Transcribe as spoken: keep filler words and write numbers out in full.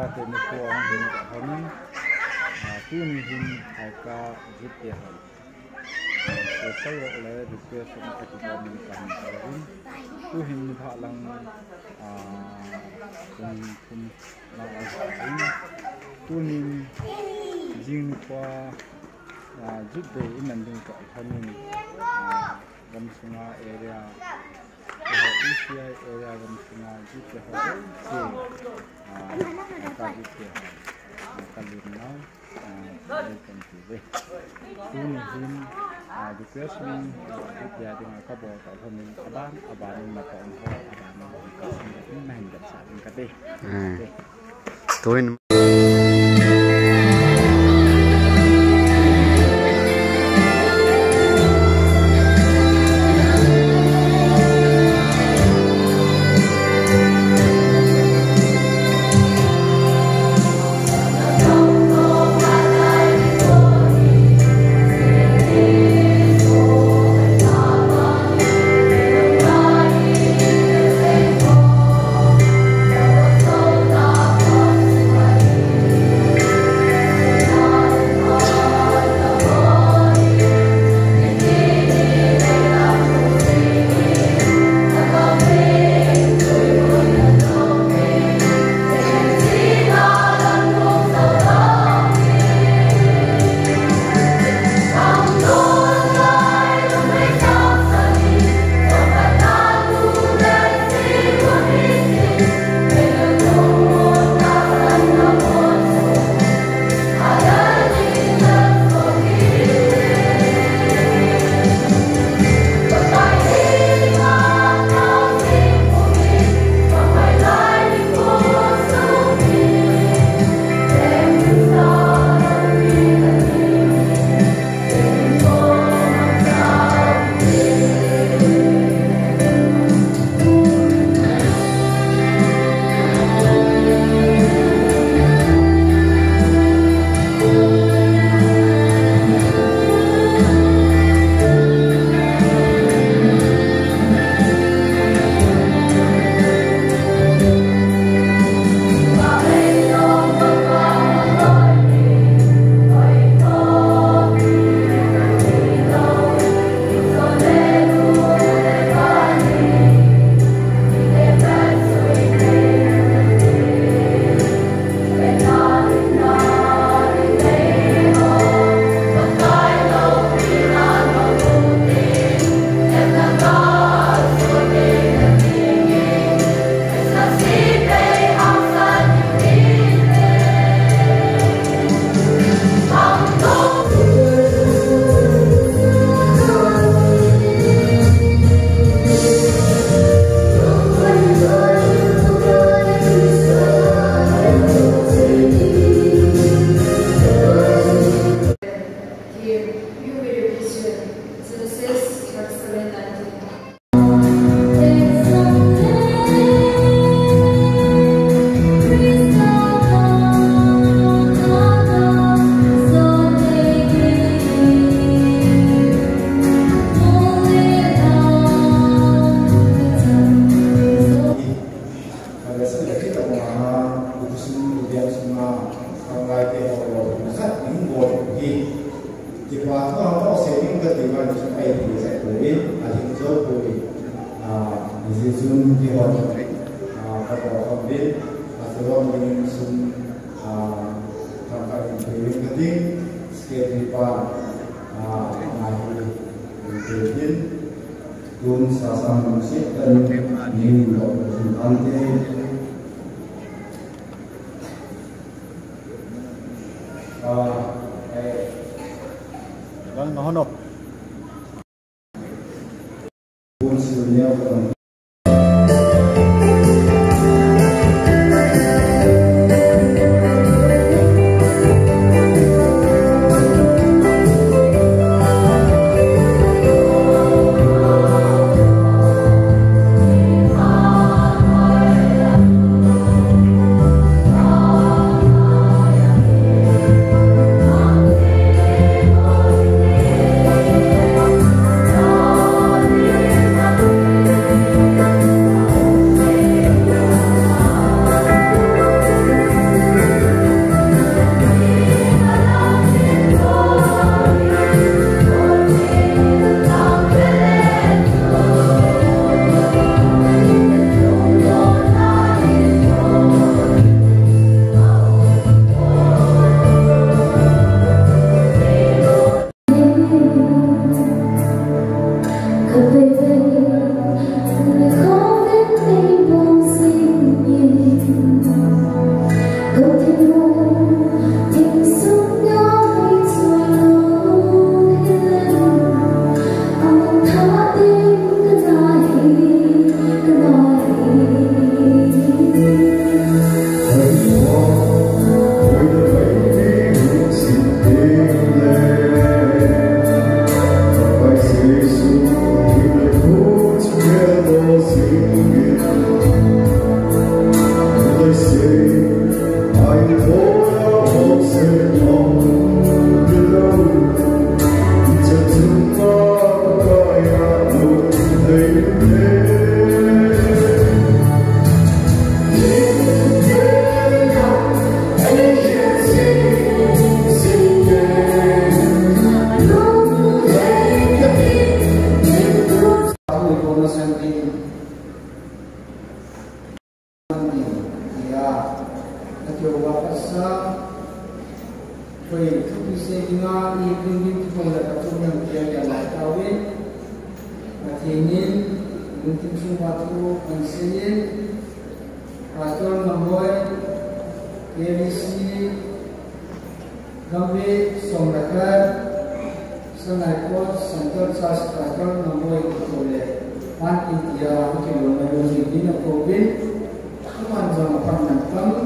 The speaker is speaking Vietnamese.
ra thì nó có ông hình cả hơn tu ni hình hai ca giúp tiền hơn rồi sau đó là được tiền xong cái gì đó mình cần hơn tu hình thọ lăng cùng cùng là hình tu ni riêng qua giúp để mình được cả hơn mình gam sunga area E C I area gam sunga giúp để hơn thì ka giúp để kalimau bukan juga ini him depression dia dengan kabel kalau min abang abang mata orang abang kasih main dasar ingkateh tuin Vâng, nó nộp. Hãy subscribe cho kênh Ghiền Mì Gõ để không bỏ lỡ Foi tudo isso que nós e primeiro com a captura que é lá talvez atinin mungkin suatu konselin pastor nomor kevisi gambe somrakar sanakot santor sas pastor nomor kole pan india ke nomor ini na covid kawan sama pan nampang